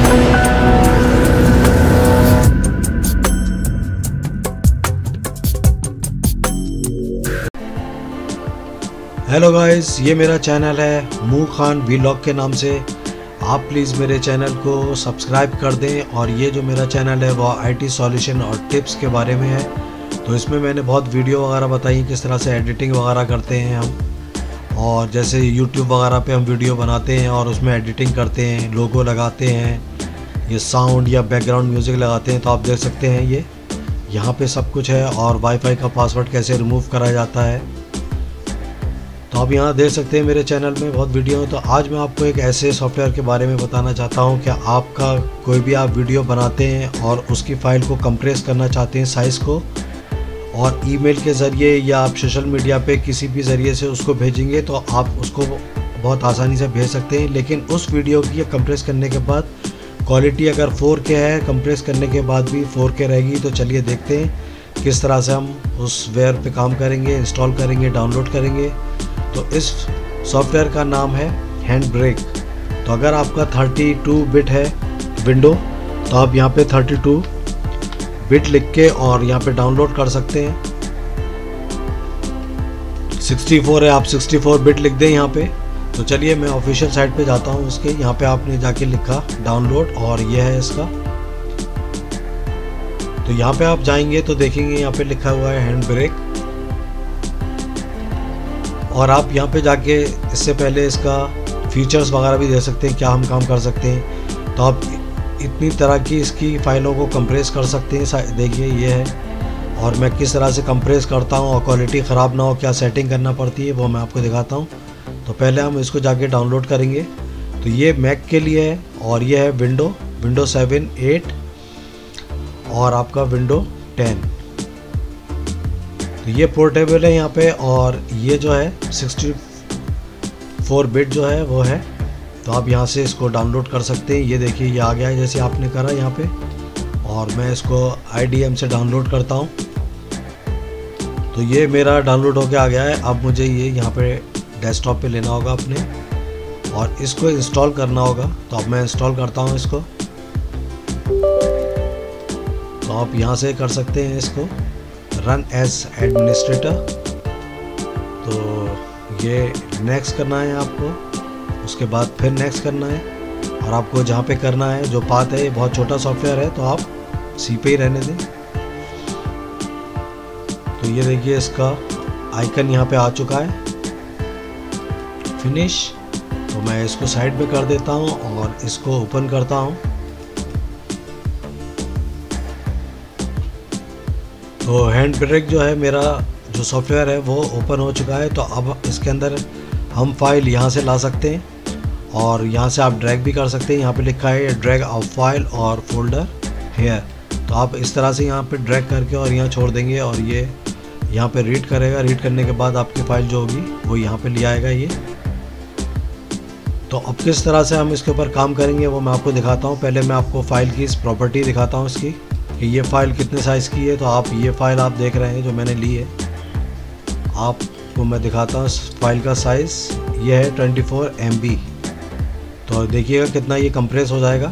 Hello guys, ये मेरा channel है मूह खान व्लॉग के नाम से। आप प्लीज़ मेरे चैनल को सब्सक्राइब कर दें। और ये जो मेरा चैनल है वो आईटी सॉल्यूशन और टिप्स के बारे में है। तो इसमें मैंने बहुत वीडियो वगैरह बताई किस तरह से एडिटिंग वगैरह करते हैं हम, और जैसे यूट्यूब वगैरह पे हम वीडियो बनाते हैं और उसमें एडिटिंग करते हैं, लोगो लगाते हैं, ये साउंड या बैकग्राउंड म्यूज़िक लगाते हैं। तो आप देख सकते हैं ये यहाँ पे सब कुछ है, और वाईफाई का पासवर्ड कैसे रिमूव करा जाता है। तो आप यहाँ देख सकते हैं मेरे चैनल में बहुत वीडियो है। तो आज मैं आपको एक ऐसे सॉफ्टवेयर के बारे में बताना चाहता हूँ कि आपका कोई भी आप वीडियो बनाते हैं और उसकी फ़ाइल को कंप्रेस करना चाहते हैं साइज़ को, और ईमेल के ज़रिए या आप सोशल मीडिया पे किसी भी ज़रिए से उसको भेजेंगे तो आप उसको बहुत आसानी से भेज सकते हैं। लेकिन उस वीडियो की कंप्रेस करने के बाद क्वालिटी अगर 4K है, कंप्रेस करने के बाद भी 4K रहेगी। तो चलिए देखते हैं किस तरह से हम उस वेयर पे काम करेंगे, इंस्टॉल करेंगे, डाउनलोड करेंगे। तो इस सॉफ्टवेयर का नाम है हैंडब्रेक। तो अगर आपका 32 बिट है विंडो तो आप यहाँ पे 32 बिट लिख के और यहाँ पे डाउनलोड कर सकते हैं। 64 है, आप 64 बिट लिख दें यहाँ पे। तो चलिए मैं ऑफिशियल साइट पे जाता हूँ इसके। यहाँ पे आपने जाके लिखा डाउनलोड और ये है इसका। तो यहाँ पे आप जाएंगे तो देखेंगे यहाँ पे लिखा हुआ है हैंडब्रेक, और आप यहाँ पे जाके इससे पहले इसका फीचर्स वगैरह भी दे सकते हैं, क्या हम काम कर सकते हैं। तो आप इतनी तरह की इसकी फ़ाइलों को कंप्रेस कर सकते हैं। देखिए ये है, और मैं किस तरह से कंप्रेस करता हूँ और क्वालिटी ख़राब ना हो, क्या सेटिंग करना पड़ती है वो मैं आपको दिखाता हूँ। तो पहले हम इसको जाके डाउनलोड करेंगे। तो ये मैक के लिए है, और ये है विंडो 7, 8 और आपका विंडो 10। तो ये पोर्टेबल है यहाँ पे, और ये जो है 64 बिट जो है वो है। तो आप यहाँ से इसको डाउनलोड कर सकते हैं। ये देखिए ये आ गया है जैसे आपने करा यहाँ पे, और मैं इसको IDM से डाउनलोड करता हूँ। तो ये मेरा डाउनलोड होके आ गया है। अब मुझे ये यहाँ पे डेस्कटॉप पे लेना होगा अपने, और इसको इंस्टॉल करना होगा। तो अब मैं इंस्टॉल करता हूँ इसको। तो आप यहाँ से कर सकते हैं इसको रन एज एडमिनिस्ट्रेटर। तो ये नेक्स्ट करना है आपको, उसके बाद फिर नेक्स्ट करना है, और आपको जहाँ पे करना है जो पाथ है, ये बहुत छोटा सॉफ्टवेयर है तो आप सी पे ही रहने दें। तो ये देखिए इसका आइकन यहाँ पे आ चुका है, फिनिश। तो मैं इसको साइड पे कर देता हूँ और इसको ओपन करता हूँ। तो हैंडब्रेक जो है मेरा जो सॉफ्टवेयर है वो ओपन हो चुका है। तो अब इसके अंदर हम फाइल यहाँ से ला सकते हैं, और यहाँ से आप ड्रैग भी कर सकते हैं। यहाँ पे लिखा है ड्रैग ऑफ फाइल और फोल्डर हेयर। तो आप इस तरह से यहाँ पे ड्रैग करके और यहाँ छोड़ देंगे, और ये यहाँ पे रीड करेगा। रीड करने के बाद आपकी फ़ाइल जो होगी वो यहाँ पे ले आएगा ये। तो अब किस तरह से हम इसके ऊपर काम करेंगे वो मैं आपको दिखाता हूँ। पहले मैं आपको फ़ाइल की इस प्रॉपर्टी दिखाता हूँ इसकी, कि ये फ़ाइल कितने साइज़ की है। तो आप ये फ़ाइल आप देख रहे हैं जो मैंने ली है, आपको मैं दिखाता हूँ फाइल का साइज़। ये है 24 MB। तो देखिएगा कितना ये कंप्रेस हो जाएगा।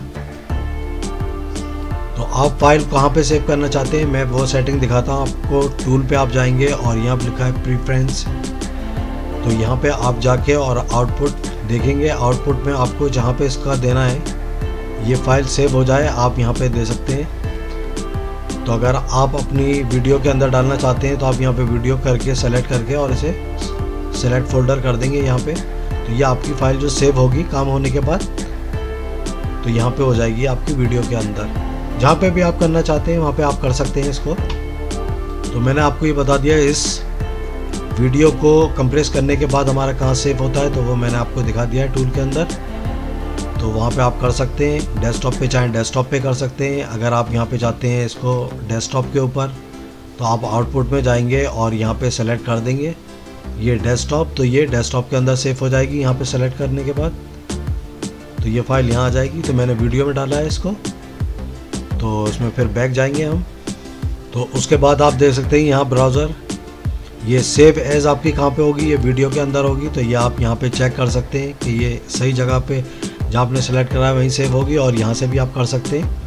तो आप फाइल कहाँ पे सेव करना चाहते हैं मैं वो सेटिंग दिखाता हूँ आपको। टूल पे आप जाएंगे और यहाँ पे लिखा है प्रीफ्रेंस। तो यहाँ पे आप जाके और आउटपुट देखेंगे। आउटपुट में आपको जहाँ पे इसका देना है ये फ़ाइल सेव हो जाए आप यहाँ पे दे सकते हैं। तो अगर आप अपनी वीडियो के अंदर डालना चाहते हैं तो आप यहाँ पे वीडियो करके सेलेक्ट करके और इसे सेलेक्ट फोल्डर कर देंगे यहाँ पे। तो ये आपकी फ़ाइल जो सेव होगी काम होने के बाद, तो यहाँ पे हो जाएगी आपकी वीडियो के अंदर। जहाँ पे भी आप करना चाहते हैं वहाँ पे आप कर सकते हैं इसको। तो मैंने आपको ये बता दिया इस वीडियो को कंप्रेस करने के बाद हमारा कहाँ सेव होता है, तो वो मैंने आपको दिखा दिया है टूल के अंदर। तो वहाँ पे आप कर सकते हैं। डेस्कटॉप पे चाहें डेस्कटॉप पे कर सकते हैं। अगर आप यहाँ पे चाहते हैं इसको डेस्कटॉप के ऊपर, तो आप आउटपुट में जाएंगे और यहाँ पे सेलेक्ट कर देंगे ये डेस्कटॉप। तो ये डेस्कटॉप के अंदर सेव हो जाएगी यहाँ पे सेलेक्ट करने के बाद। तो ये फाइल यहाँ आ जाएगी। तो मैंने वीडियो में डाला है इसको, तो इसमें फिर बैक जाएंगे हम। तो उसके बाद आप देख सकते हैं यहाँ ब्राउज़र, ये सेव एज़ आपकी कहाँ पे होगी, ये वीडियो के अंदर होगी। तो ये आप यहाँ पे चेक कर सकते हैं कि ये सही जगह पे जहाँ आपने सेलेक्ट करा है वहीं सेव होगी, और यहाँ से भी आप कर सकते हैं।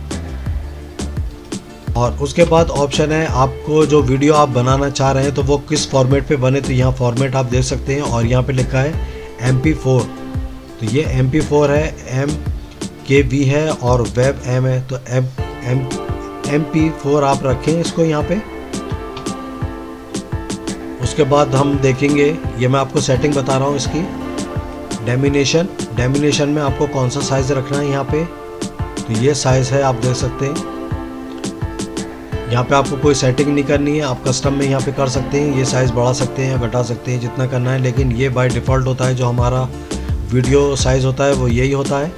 और उसके बाद ऑप्शन है आपको जो वीडियो आप बनाना चाह रहे हैं तो वो किस फॉर्मेट पे बने, तो यहाँ फॉर्मेट आप देख सकते हैं, और यहाँ पे लिखा है MP4। तो ये MP4 है, MKV है और वेब M है, तो MP4 आप रखें इसको यहाँ पे। उसके बाद हम देखेंगे, ये मैं आपको सेटिंग बता रहा हूँ इसकी। डेमिनेशन में आपको कौन सा साइज़ रखना है यहाँ पे, तो ये साइज़ है, आप देख सकते हैं। यहाँ पे आपको कोई सेटिंग नहीं करनी है, आप कस्टम में यहाँ पे कर सकते हैं, ये साइज़ बढ़ा सकते हैं या घटा सकते हैं जितना करना है, लेकिन ये बाय डिफ़ॉल्ट होता है, जो हमारा वीडियो साइज़ होता है वो यही होता है।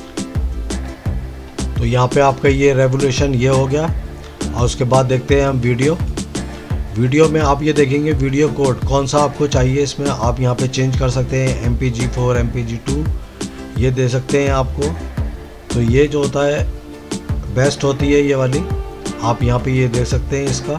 तो यहाँ पे आपका ये रेवोल्यूशन ये हो गया। और उसके बाद देखते हैं हम वीडियो में आप ये देखेंगे वीडियो कोड कौन सा आपको चाहिए, इसमें आप यहाँ पे चेंज कर सकते हैं, MPG4, MPG2 ये दे सकते हैं आपको। तो ये जो होता है बेस्ट होती है ये वाली, आप यहाँ पे ये देख सकते हैं इसका।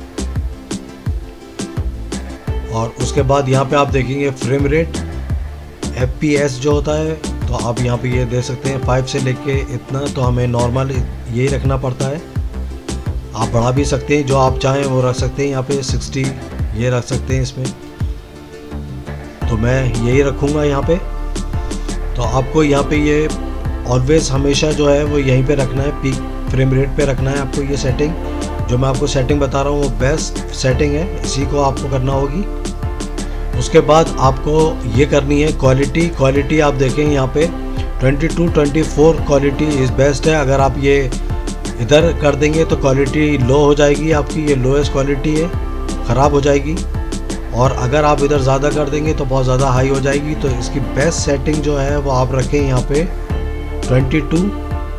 और उसके बाद यहाँ पे आप देखेंगे फ्रेम रेट, FPS जो होता है, तो आप यहाँ पे ये देख सकते हैं 5 से लेके इतना, तो हमें नॉर्मल यही रखना पड़ता है। आप बढ़ा भी सकते हैं, जो आप चाहें वो रख सकते हैं, यहाँ पे 60 ये रख सकते हैं इसमें, तो मैं यही रखूँगा यहाँ पे। तो आपको यहाँ पे ये ऑलवेज हमेशा जो है वो यहीं पे रखना है, पीक फ्रेम रेट पे रखना है आपको। ये सेटिंग जो मैं आपको सेटिंग बता रहा हूँ वो बेस्ट सेटिंग है, इसी को आपको करना होगी। उसके बाद आपको ये करनी है क्वालिटी आप देखें यहाँ पे 22-24 क्वालिटी इज़ बेस्ट है। अगर आप ये इधर कर देंगे तो क्वालिटी लो हो जाएगी आपकी, ये लोएस्ट क्वालिटी है, ख़राब हो जाएगी। और अगर आप इधर ज़्यादा कर देंगे तो बहुत ज़्यादा हाई हो जाएगी। तो इसकी बेस्ट सेटिंग जो है वो आप रखें यहाँ पे 22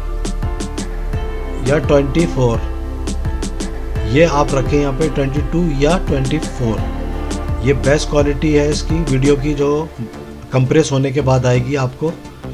या 24, ये आप रखें यहाँ पे 22 या 24। ये बेस्ट क्वालिटी है इसकी वीडियो की, जो कंप्रेस होने के बाद आएगी आपको।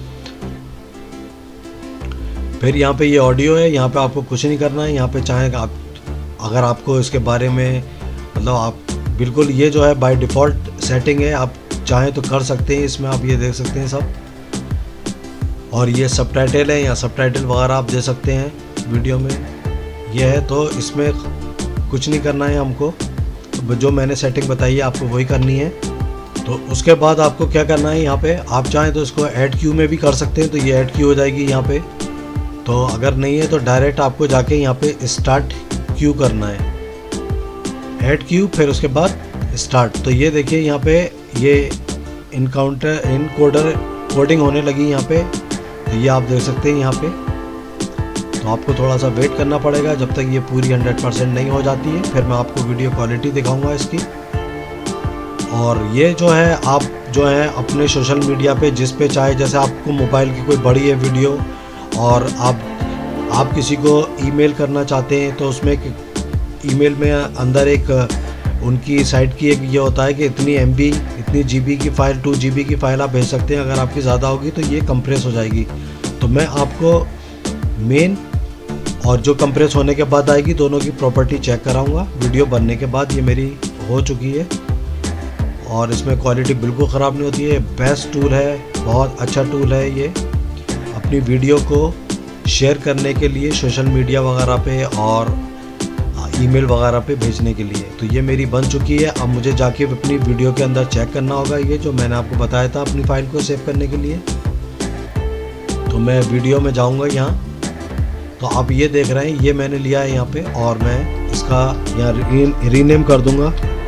फिर यहाँ पे ये ऑडियो है, यहाँ पे आपको कुछ नहीं करना है। यहाँ पे चाहे आप अगर आपको इसके बारे में मतलब आप बिल्कुल ये जो है बाय डिफ़ॉल्ट सेटिंग है, आप चाहें तो कर सकते हैं इसमें, आप ये देख सकते हैं सब। और ये सबटाइटल है, या सबटाइटल वगैरह आप दे सकते हैं वीडियो में, ये है। तो इसमें कुछ नहीं करना है हमको, तो जो मैंने सेटिंग बताई है आपको वही करनी है। तो उसके बाद आपको क्या करना है, यहाँ पे आप चाहें तो इसको ऐड क्यू में भी कर सकते हैं, तो ये ऐड क्यू हो जाएगी यहाँ पे। तो अगर नहीं है तो डायरेक्ट आपको जाके यहाँ पे स्टार्ट क्यू करना है, ऐड क्यू, फिर उसके बाद स्टार्ट। तो ये देखिए यहाँ पे ये इनकोडर कोडिंग होने लगी यहाँ पे, तो ये आप देख सकते हैं यहाँ पे। तो आपको थोड़ा सा वेट करना पड़ेगा जब तक ये पूरी 100% नहीं हो जाती है, फिर मैं आपको वीडियो क्वालिटी दिखाऊंगा इसकी। और ये जो है आप जो है अपने सोशल मीडिया पे जिस पे चाहे, जैसे आपको मोबाइल की कोई बड़ी है वीडियो और आप किसी को ईमेल करना चाहते हैं, तो उसमें ईमेल में अंदर एक उनकी साइट की एक ये होता है कि इतनी MB इतनी GB की फ़ाइल 2 GB की फ़ाइल आप भेज सकते हैं। अगर आपकी ज़्यादा होगी तो ये कंप्रेस हो जाएगी। तो मैं आपको मेन और जो कंप्रेस होने के बाद आएगी दोनों की प्रॉपर्टी चेक कराऊंगा वीडियो बनने के बाद। ये मेरी हो चुकी है और इसमें क्वालिटी बिल्कुल ख़राब नहीं होती है। बेस्ट टूल है, बहुत अच्छा टूल है ये अपनी वीडियो को शेयर करने के लिए सोशल मीडिया वगैरह पे और ईमेल वगैरह पे भेजने के लिए। तो ये मेरी बन चुकी है। अब मुझे जाके अपनी वीडियो के अंदर चेक करना होगा ये जो मैंने आपको बताया था अपनी फ़ाइल को सेव करने के लिए। तो मैं वीडियो में जाऊंगा यहाँ, तो आप ये देख रहे हैं ये मैंने लिया है यहाँ पे और मैं इसका यहाँ रीनेम कर दूंगा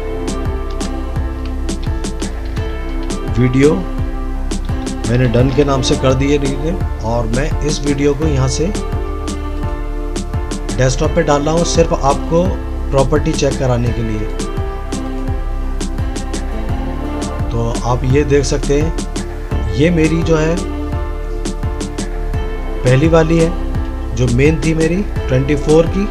वीडियो। मैंने डन के नाम से कर दिए रीनेम और मैं इस वीडियो को यहाँ से डेस्कटॉप पे डाल रहा हूँ सिर्फ आपको प्रॉपर्टी चेक कराने के लिए। तो आप ये देख सकते हैं ये मेरी जो है पहली वाली है जो मेन थी मेरी 24 की,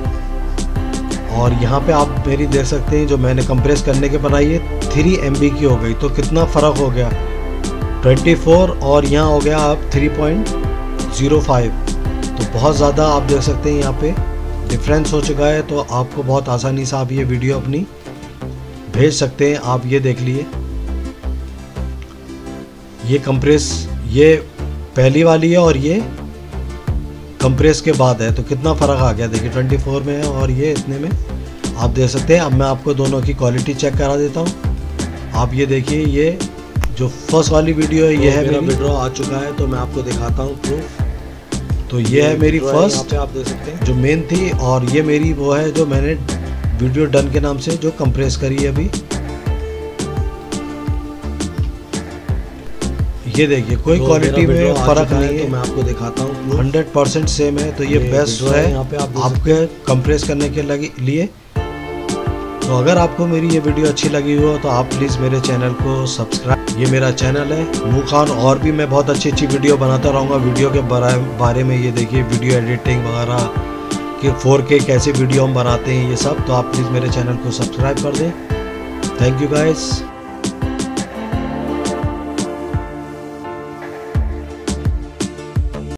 और यहाँ पे आप मेरी देख सकते हैं जो मैंने कंप्रेस करने के बनाई है 3 MB की हो गई। तो कितना फ़र्क हो गया 24 और यहाँ हो गया आप 3.05। तो बहुत ज़्यादा आप देख सकते हैं यहाँ पे डिफरेंस हो चुका है। तो आपको बहुत आसानी से आप ये वीडियो अपनी भेज सकते हैं। आप ये देख लिए ये कंप्रेस ये पहली वाली है और ये कंप्रेस के बाद है, तो कितना फ़र्क आ गया देखिए, 24 में है और ये इतने में आप देख सकते हैं। अब मैं आपको दोनों की क्वालिटी चेक करा देता हूँ। आप ये देखिए, ये जो फर्स्ट वाली वीडियो है ये है मेरा विड्रॉ आ चुका है, तो मैं आपको दिखाता हूँ प्रूफ। तो ये है मेरी फर्स्ट, आप देख सकते हैं, जो मेन थी, और ये मेरी वो है जो मैंने वीडियो डन के नाम से जो कंप्रेस करी है अभी। ये देखिए कोई क्वालिटी में फ़र्क नहीं है, तो मैं आपको दिखाता हूँ 100% सेम है। तो ये बेस्ट है यहाँ पे आपके कंप्रेस करने के लिए। तो अगर आपको मेरी ये वीडियो अच्छी लगी हो तो आप प्लीज़ मेरे चैनल को सब्सक्राइब। ये मेरा चैनल है मूक खान, और भी मैं बहुत अच्छी वीडियो बनाता रहूँगा वीडियो के बारे में। ये देखिए वीडियो एडिटिंग वगैरह कि 4K कैसे वीडियो हम बनाते हैं ये सब। तो आप प्लीज़ मेरे चैनल को सब्सक्राइब कर दें। Thank you guys.